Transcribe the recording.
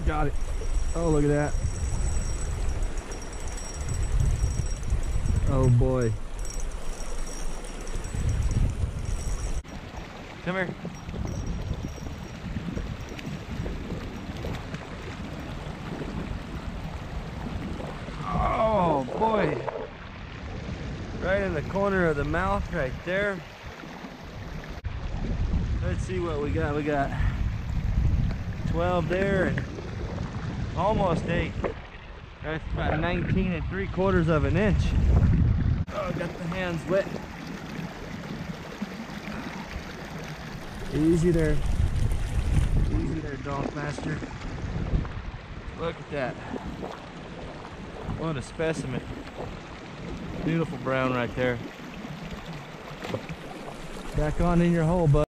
Got it. Oh, look at that. Oh boy. Come here. Oh boy. Right in the corner of the mouth right there. Let's see what we got. We got 12 there and almost 8. That's about 19 3/4 of an inch. Oh, got the hands wet. Easy there. Easy there, dog master. Look at that. What a specimen. Beautiful brown right there. Back on in your hole, bud.